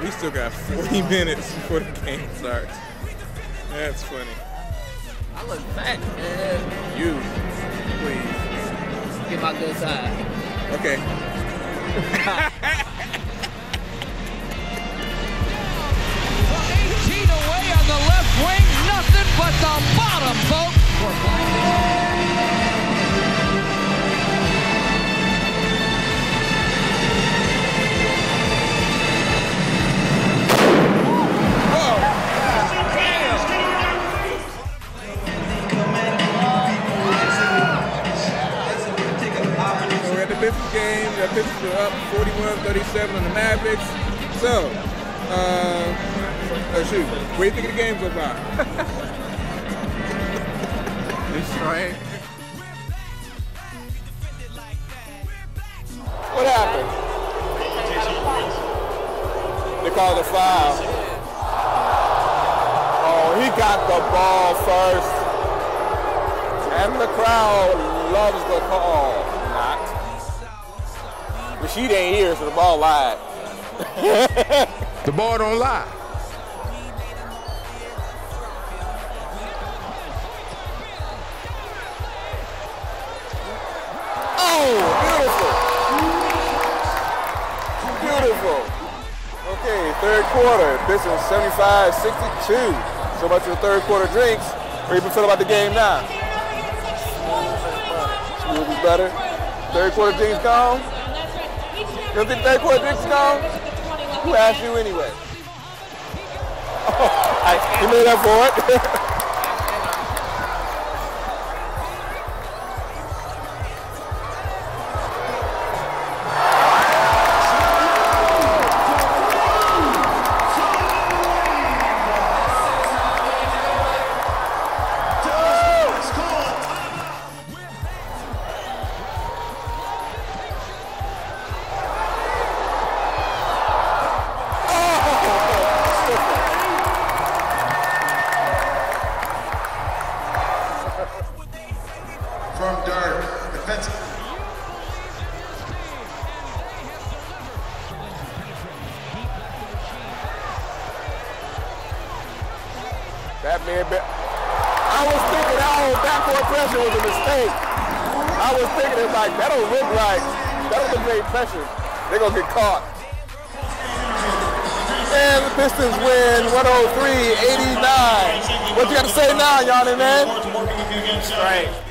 we still got 40 minutes before the game starts. That's funny. I look fat, man. You, please. Get my good side. Okay. 18 away on the left wing, nothing but the bottom, folks. Pistons game. The Pistons were up 41-37 on the Mavericks. So, shoot, what do you think of the game so far? Destroying. What happened? They called a foul. Oh, he got the ball first. And the crowd loves the call. Not. The sheet ain't here, so the ball lied. The ball don't lie. Oh, beautiful. Beautiful. Okay, third quarter. Pistons 75-62. So much for the third quarter drinks. How do you feel about the game now? Smooth is better. Third quarter drinks gone? You don't think third quarter drinks gone? Who asked you anyway? Oh, you made up for it. From Dark, defensive. That man, I was thinking our backcourt pressure was a mistake. I was thinking it's like, that don't look right. That don't look great pressure. They're going to get caught. And the Pistons win 103-89. What you got to say now, Yanni, man? Right.